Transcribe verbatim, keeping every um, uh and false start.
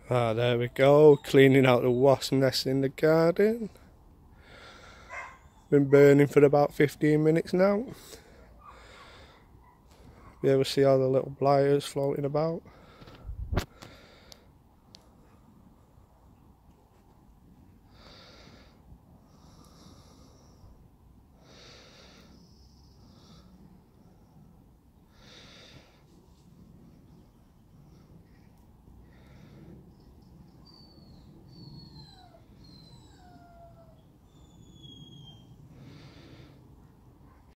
Ah, there we go, cleaning out the wasp nest in the garden. Been burning for about fifteen minutes now. Be able to see all the little blighters floating about.